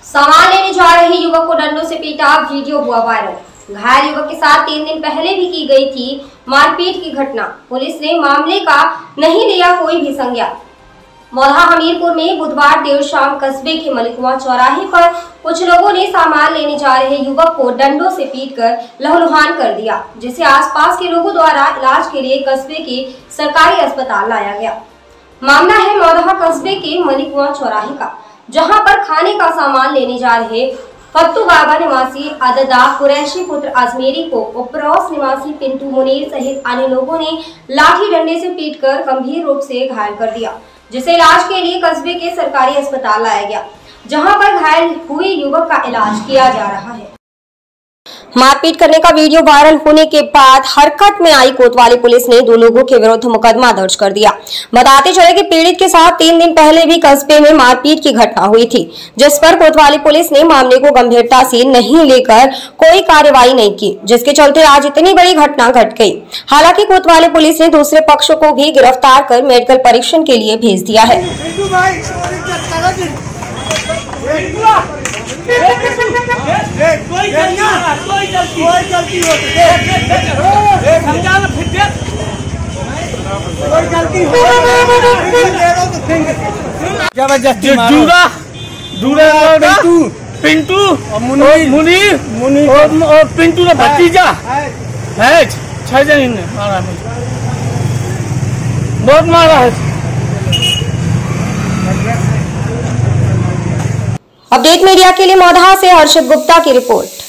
सामान लेने जा रहे युवक को डंडों से पीटा, वीडियो हुआ वायरल। घायल युवक के साथ 3 दिन पहले भी की गई थी मारपीट की घटना। पुलिस ने मामले का नहीं लिया कोई भी संज्ञान। मौधा हमीरपुर में बुधवार देर शाम कस्बे के मलिकुआ चौराहे पर कुछ लोगों ने सामान लेने जा रहे युवक को डंडों से पीटकर लहूलुहान कर दिया, जिसे आसपास के लोगों द्वारा इलाज के लिए कस्बे के सरकारी अस्पताल लाया गया। मामला है मौधा कस्बे के मलिकुआ चौराहे का, जहां पर खाने का सामान लेने जा रहे फत्तू बाबा निवासी अददा कुरैशी पुत्र अजमेरी को उपरोस निवासी पिंटू मुनीर सहित अन्य लोगों ने लाठी डंडे से पीटकर गंभीर रूप से घायल कर दिया, जिसे इलाज के लिए कस्बे के सरकारी अस्पताल लाया गया, जहां पर घायल हुए युवक का इलाज किया जा रहा है। मारपीट करने का वीडियो वायरल होने के बाद हरकत में आई कोतवाली पुलिस ने 2 लोगों के विरुद्ध मुकदमा दर्ज कर दिया। बताते चले कि पीड़ित के साथ 3 दिन पहले भी कस्बे में मारपीट की घटना हुई थी, जिस पर कोतवाली पुलिस ने मामले को गंभीरता से नहीं लेकर कोई कार्रवाई नहीं की, जिसके चलते आज इतनी बड़ी घटना घट गई। हालांकि कोतवाली पुलिस ने दूसरे पक्ष को भी गिरफ्तार कर मेडिकल परीक्षण के लिए भेज दिया है। कोई गलती जबरदस्ती पिंटू और मुनीर और पिंटू का भतीजा है। 6 जन इन्हें मारा, बहुत मारा है। अपडेट मीडिया के लिए मौधा से हर्षद गुप्ता की रिपोर्ट।